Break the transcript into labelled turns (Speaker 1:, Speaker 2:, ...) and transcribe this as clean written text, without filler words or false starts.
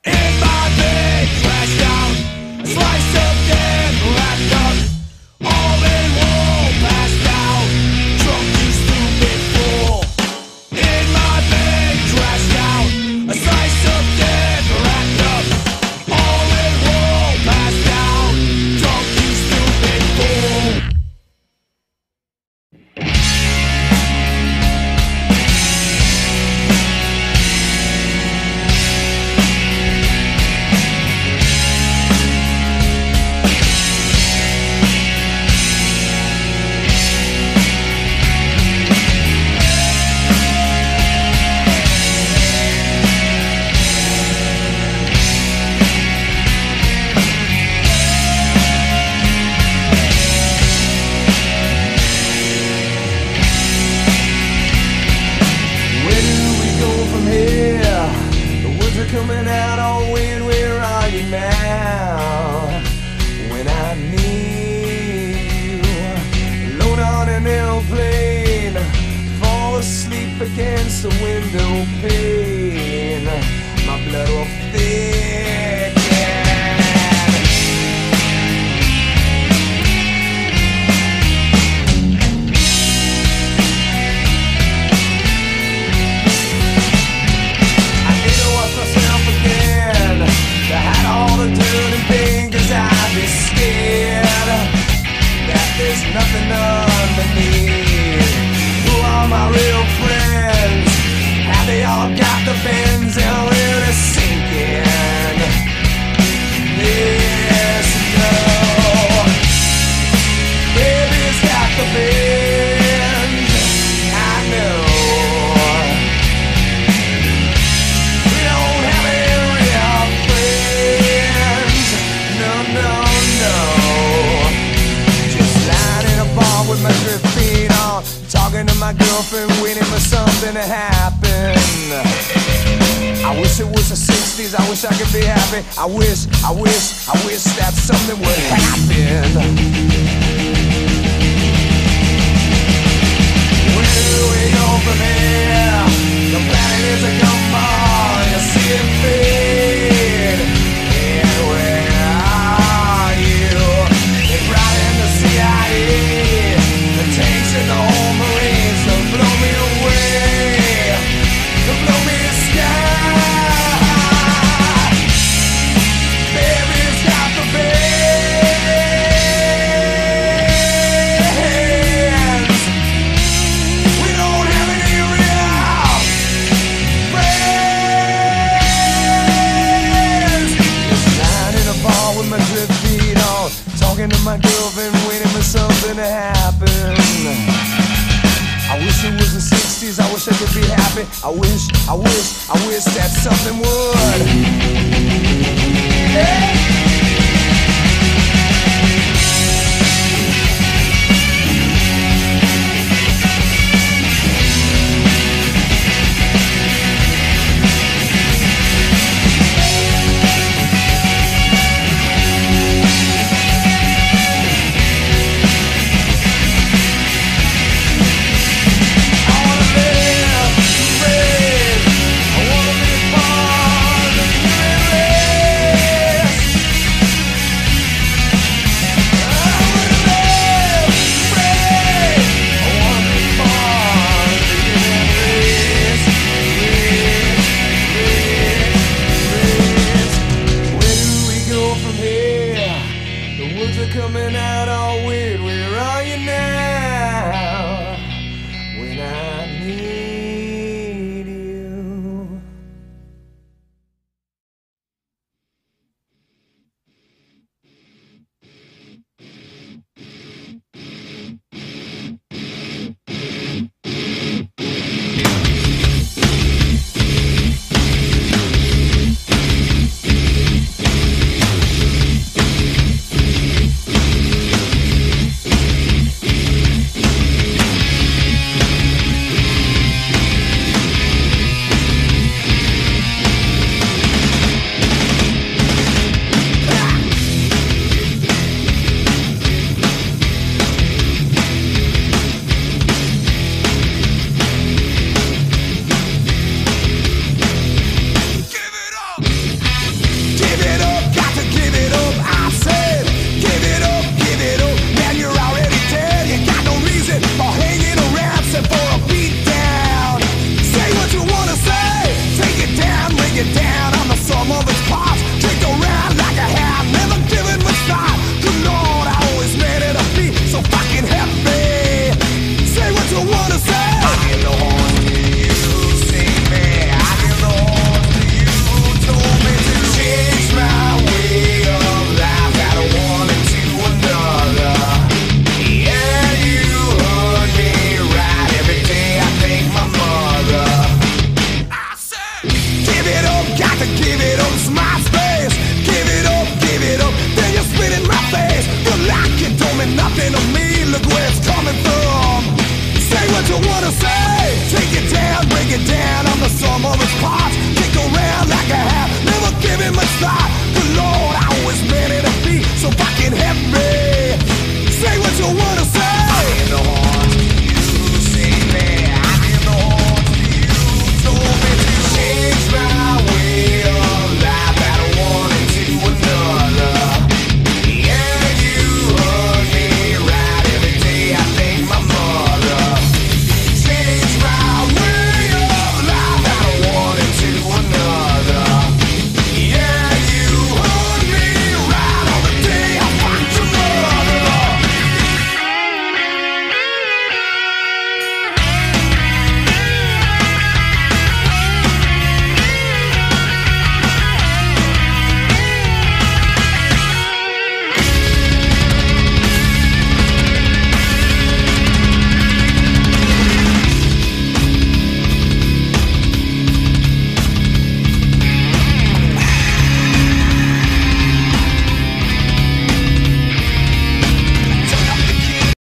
Speaker 1: Against the window pane, my blood will thicken. I need to wash myself again, to hide all the dirt and pain, 'cause I'd be scared that there's nothing underneath. Who are my real friends? Have they all got the bends and really sinking? Yes, no. Baby's got the bends, I know. We don't have any real friends. No, no, no. Just lying in a bar with my drip feet on, talking to my girlfriend, waiting for something to happen. I wish it was the 60s, I wish I could be happy. I wish that something would happen. Where do we go from here? The planet is a gumball, you see it fade. And where are you? They brought in the CIA, the tanks and the whole Marines to blow me away, to blow me to sky. Baby's got the bends. We don't have any real friends. Just lying in a bar with my drip feet on, talking to my girlfriend, waiting for something to happen. I wish it was the 60s, I wish I could be happy. I wish that something would. Hey!